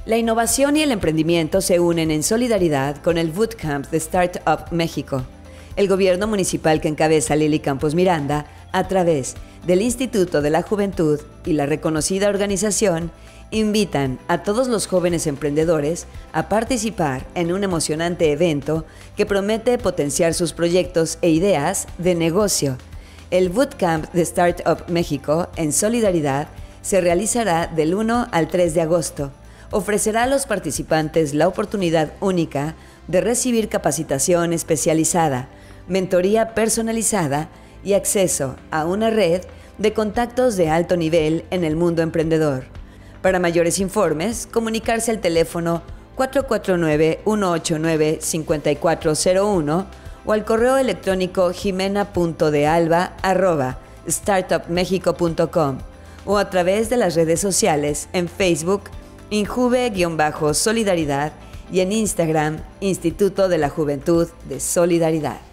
La innovación y el emprendimiento se unen en solidaridad con el Bootcamp de Startup México. El gobierno municipal que encabeza Lili Campos Miranda, a través del Instituto de la Juventud y la reconocida organización, invitan a todos los jóvenes emprendedores a participar en un emocionante evento que promete potenciar sus proyectos e ideas de negocio. El Bootcamp de Startup México, en solidaridad, se realizará del 1 al 3 de agosto. Ofrecerá a los participantes la oportunidad única de recibir capacitación especializada, mentoría personalizada y acceso a una red de contactos de alto nivel en el mundo emprendedor. Para mayores informes, comunicarse al teléfono 449-189-5401 o al correo electrónico jimena.dealba@startupmexico.com o a través de las redes sociales en Facebook, Injuve-Solidaridad y en Instagram, Instituto de la Juventud de Solidaridad.